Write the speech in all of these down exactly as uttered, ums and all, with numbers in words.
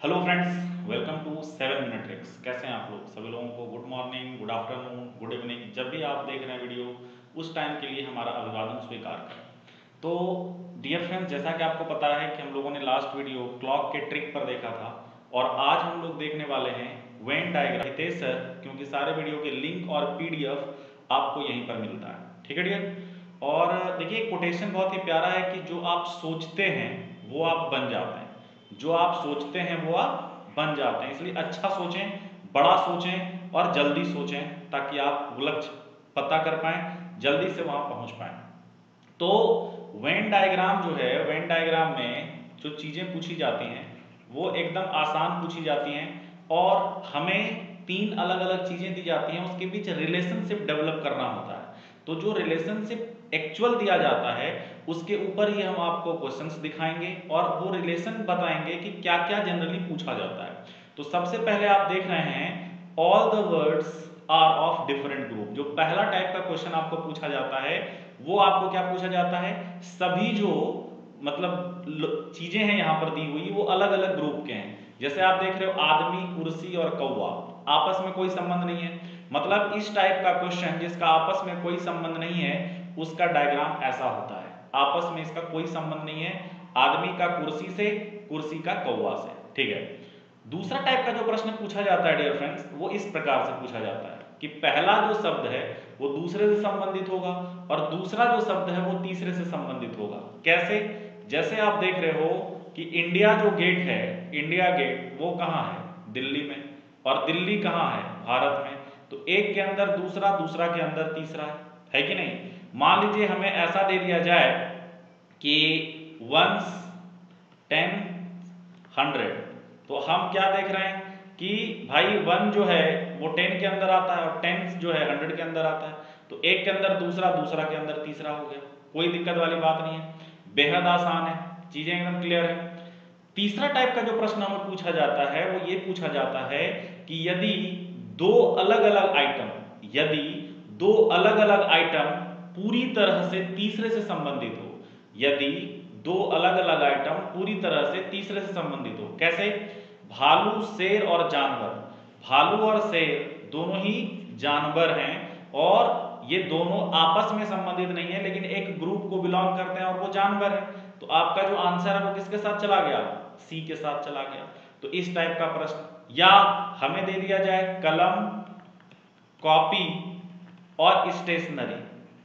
Hello friends, welcome to seven minute tricks. कैसे हैं आप लोग? सभी लोगों को good morning, good afternoon, good evening. जब भी आप देख रहे हैं वीडियो, उस टाइम के लिए हमारा अभिवादन स्वीकार करें। तो डियर फ्रेंड्स, जैसा कि आपको पता है कि हम लोगों ने लास्ट वीडियो क्लॉक के ट्रिक पर देखा था और आज हम लोग देखने वाले हैं वेन डायग्राम। हितेश सर, क्योंकि सारे वीडियो के लिंक और पीडीएफ आपको यहीं पर मिलता है, ठीक है डियर। और देखिए, कोटेशन बहुत ही प्यारा है कि जो आप सोचते हैं वो आप बन जाते हैं, जो आप सोचते हैं वो आप बन जाते हैं। इसलिए अच्छा सोचें, बड़ा सोचें और जल्दी सोचें ताकि आप वो लक्ष्य पता कर पाएं, जल्दी से वहां पहुंच पाएं। तो वेन डायग्राम जो है, वेन डायग्राम में जो चीजें पूछी जाती हैं वो एकदम आसान पूछी जाती हैं और हमें तीन अलग अलग चीजें दी जाती हैं, उसके बीच रिलेशनशिप डेवलप करना होता है। तो जो रिलेशनशिप एक्चुअल दिया जाता है उसके ऊपर ही हम आपको क्वेश्चंस दिखाएंगे और वो रिलेशन बताएंगे कि क्या क्या जनरली पूछा जाता है। तो सबसे पहले आप देख रहे हैं all the words are of different group. जो पहला टाइप का क्वेश्चन आपको पूछा जाता है वो आपको क्या पूछा जाता है, सभी जो मतलब चीजें हैं यहां पर दी हुई वो अलग अलग ग्रुप के हैं। जैसे आप देख रहे हो आदमी, कुर्सी और कौवा, आपस में कोई संबंध नहीं है। मतलब इस टाइप का क्वेश्चन जिसका आपस में कोई संबंध नहीं है उसका डायग्राम ऐसा होता है। आपस में इसका कोई संबंध नहीं है, आदमी का कुर्सी से, कुर्सी का कौवा से, ठीक है। दूसरा टाइप का जो प्रश्न पूछा जाता है डियर फ्रेंड्स, वो इस प्रकार से पूछा जाता है कि पहला जो शब्द है वो दूसरे से संबंधित होगा और दूसरा जो शब्द है वो तीसरे से संबंधित होगा। कैसे? जैसे आप देख रहे हो कि इंडिया जो गेट है, इंडिया गेट वो कहाँ है? दिल्ली में। और दिल्ली कहाँ है? भारत में। तो एक के अंदर दूसरा, दूसरा के अंदर तीसरा है, है कि नहीं? मान लीजिए हमें ऐसा दे दिया जाए कि वंस टेन हंड्रेड, तो हम क्या देख रहे हैं कि भाई वन जो है वो टेन के अंदर आता है और टेन जो है हंड्रेड के अंदर आता है। तो एक के अंदर दूसरा, दूसरा के अंदर तीसरा हो गया। कोई दिक्कत वाली बात नहीं है, बेहद आसान है, चीजें एकदम क्लियर है। तीसरा टाइप का जो प्रश्न हमें पूछा जाता है वो ये पूछा जाता है कि यदि दो अलग अलग आइटम, यदि दो अलग अलग आइटम पूरी तरह से तीसरे से संबंधित हो, यदि दो अलग अलग आइटम पूरी तरह से तीसरे से संबंधित हो। कैसे? भालू, शेर और जानवर। भालू और शेर दोनों ही जानवर हैं और ये दोनों आपस में संबंधित नहीं है लेकिन एक ग्रुप को बिलोंग करते हैं और वो जानवर है। तो आपका जो आंसर है वो किसके साथ चला गया? सी के साथ चला गया। तो इस टाइप का प्रश्न, या हमें दे दिया जाए कलम, कॉपी और स्टेशनरी,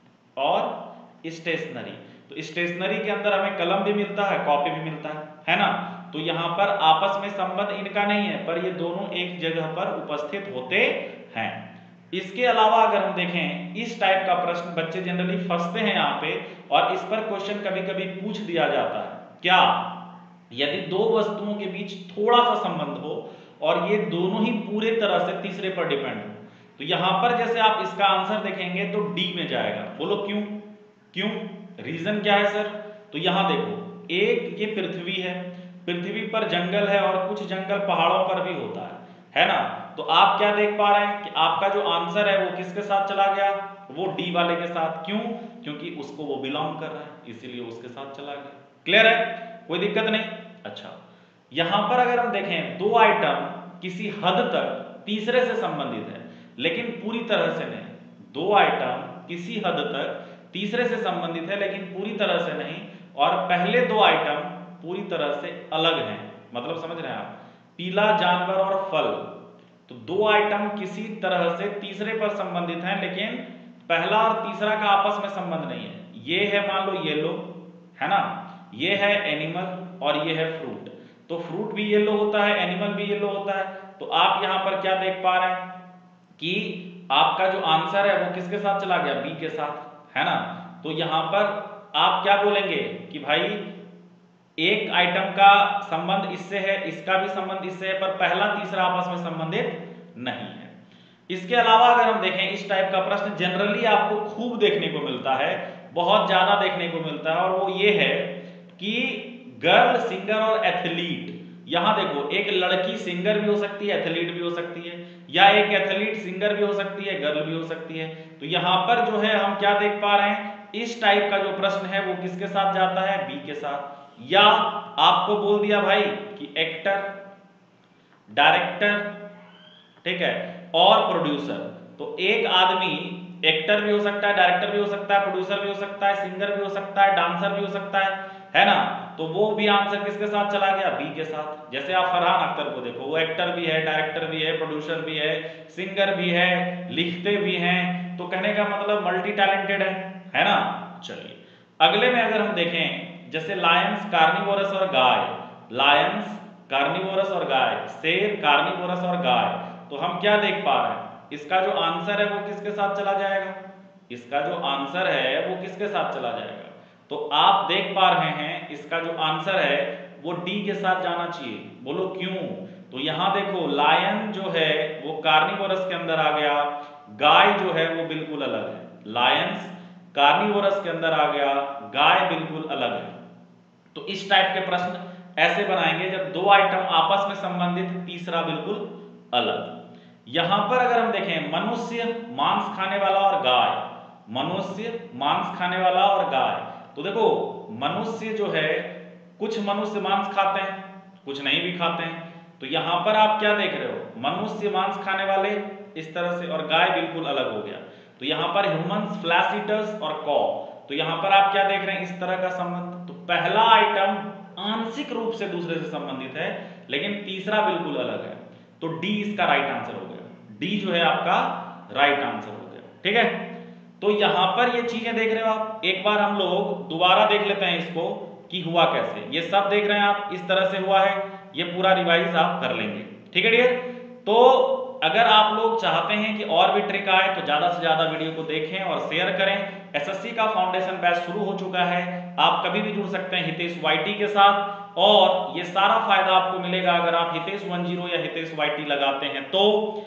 और स्टेशनरी। तो स्टेशनरी के अंदर हमें कलम भी मिलता है, कॉपी भी मिलता है, है ना? तो यहां पर आपस में संबंध इनका नहीं है पर ये दोनों एक जगह पर उपस्थित होते हैं। इसके अलावा अगर हम देखें इस टाइप का प्रश्न बच्चे जनरली फंसते हैं यहाँ पे, और इस पर क्वेश्चन कभी कभी पूछ दिया जाता है। क्या? यदि दो वस्तुओं के बीच थोड़ा सा संबंध हो और ये दोनों ही पूरे तरह से तीसरे पर डिपेंड हो, तो यहां पर जैसे आप इसका आंसर देखेंगे तो डी में जाएगा। बोलो क्यों? क्यों? रीजन क्या है सर? तो यहां देखो, एक ये पृथ्वी है, पृथ्वी पर जंगल है और कुछ जंगल पहाड़ों पर भी होता है, है ना? तो आप क्या देख पा रहे हैं कि आपका जो आंसर है वो किसके साथ चला गया? वो डी वाले के साथ। क्यों? क्योंकि उसको वो बिलोंग कर रहा है, इसीलिए उसके साथ चला गया। क्लियर है? कोई दिक्कत नहीं। अच्छा, यहां पर अगर हम देखें दो आइटम किसी हद तक तीसरे से संबंधित है लेकिन पूरी तरह से नहीं। दो आइटम किसी हद तक तीसरे से संबंधित है लेकिन पूरी तरह से नहीं, और पहले दो आइटम पूरी तरह से अलग हैं। मतलब समझ रहे हैं आप? पीला जानवर और फल, तो दो आइटम किसी तरह से तीसरे पर संबंधित हैं लेकिन पहला और तीसरा का आपस में संबंध नहीं है। ये है मान लो येलो, है ना? ये है एनिमल और ये है फ्रूट। तो फ्रूट भी येलो होता है, एनिमल भी येलो होता है। तो आप यहां पर क्या देख पा रहे हैं कि आपका जो आंसर है वो किसके साथ चला गया? बी के साथ, है ना? तो यहां पर आप क्या बोलेंगे कि भाई एक आइटम का संबंध इससे है, इसका भी संबंध इससे है, पर पहला तीसरा आपस में संबंधित नहीं है। इसके अलावा अगर हम देखें इस टाइप का प्रश्न जनरली आपको खूब देखने को मिलता है, बहुत ज्यादा देखने को मिलता है, और वो ये है कि गर्ल सिंगर और एथलीट। यहां देखो, एक लड़की सिंगर भी हो सकती है, एथलीट भी हो सकती है, या एक एथलीट सिंगर भी हो सकती है, गर्ल भी हो सकती है। तो यहां पर जो है हम क्या देख पा रहे हैं, इस टाइप का जो प्रश्न है वो किसके साथ जाता है? बी के साथ। या आपको बोल दिया भाई कि एक्टर, डायरेक्टर, ठीक है, और प्रोड्यूसर। तो एक आदमी एक्टर भी हो सकता है, डायरेक्टर भी हो सकता है, प्रोड्यूसर भी हो सकता है, सिंगर भी हो सकता है, डांसर भी हो सकता है, है ना। तो वो भी आंसर किसके साथ चला गया, बी के साथ। जैसे आप फरहान अख्तर को देखो, वो एक्टर भी है, डायरेक्टर भी है, प्रोड्यूसर भी है, सिंगर भी है, लिखते भी हैं, तो कहने का मतलब मल्टी टैलेंटेड है, है ना। चलिए अगले में अगर हम देखें, जैसे लायंस, कार्निवोरस और गाय, लायंस, कार्निवोरस और गाय, शेर, कार्निवोरस और गाय, तो हम क्या देख पा रहे हैं, इसका जो आंसर है वो किसके साथ चला जाएगा, इसका जो आंसर है वो किसके साथ चला जाएगा। तो आप देख पा रहे हैं इसका जो आंसर है वो डी के साथ जाना चाहिए। बोलो क्यों। तो यहां देखो लायन जो है वो कार्निवोरस के अंदर आ गया, गाय जो है वो बिल्कुल अलग है। लायंस कार्निवोरस के अंदर आ गया, गाय बिल्कुल अलग है। तो इस टाइप के प्रश्न ऐसे बनाएंगे जब दो आइटम आपस में संबंधित, तीसरा बिल्कुल अलग। यहां पर अगर हम देखें, मनुष्य, मांस खाने वाला और गाय, मनुष्य, मांस खाने वाला और गाय, तो देखो मनुष्य जो है, कुछ मनुष्य मांस खाते हैं, कुछ नहीं भी खाते हैं। तो यहां पर आप क्या देख रहे हो, मनुष्य मांस खाने वाले इस तरह से, और गाय बिल्कुल अलग हो गया। तो यहां पर ह्यूमंस, फ्लैश ईटर्स और कॉ, तो यहां पर आप क्या देख रहे हैं, इस तरह का संबंध। तो पहला आइटम आंशिक रूप से दूसरे से संबंधित है, लेकिन तीसरा बिल्कुल अलग है। तो डी इसका राइट आंसर हो गया, डी जो है आपका राइट आंसर हो गया, ठीक है। तो यहां पर ये चीजें देख रहे हो आप, एक बार हम लोग दोबारा देख लेते हैं इसको कि हुआ कैसे। ये सब देख रहे हैं आप, इस तरह से हुआ है, ये पूरा रिवाइज आप कर लेंगे, ठीक है डियर। तो अगर आप लोग चाहते हैं कि और भी ट्रिक आए तो ज्यादा से ज्यादा वीडियो को देखें और शेयर करें। एसएससी का फाउंडेशन बैच शुरू हो चुका है, आप कभी भी जुड़ सकते हैं हितेश वाईटी के साथ, और ये सारा फायदा आपको मिलेगा अगर आप हितेश वन जीरो या हितेश वाईटी लगाते हैं। तो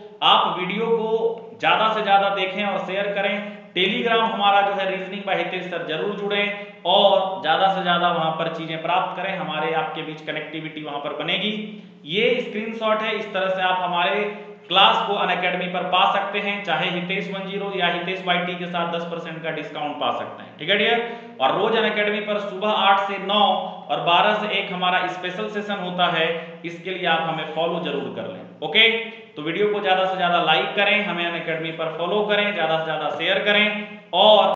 आप वीडियो को ज्यादा से ज्यादा देखें और शेयर करें। टेलीग्राम हमारा जो है रीजनिंग बाय हितेश सर जरूर जुड़ें और ज्यादा से ज्यादा वहां पर चीजें प्राप्त करें, हमारे आपके बीच कनेक्टिविटी वहां पर बनेगी। ये स्क्रीनशॉट है, इस तरह से आप हमारे क्लास को अनअकैडमी पर पा सकते हैं, चाहे हितेश वन जीरो या हितेश वाईटी के साथ दस परसेंट का डिस्काउंट पा सकते हैं, ठीक है डियर। और रोज अनअकैडमी पर सुबह आठ से नौ और बारह से एक हमारा स्पेशल सेशन होता है, इसके लिए आप हमें फॉलो जरूर कर लें, ओके। तो वीडियो को ज्यादा से ज्यादा लाइक करें, हमें अनअकैडमी पर फॉलो करें, ज्यादा से ज्यादा शेयर करें और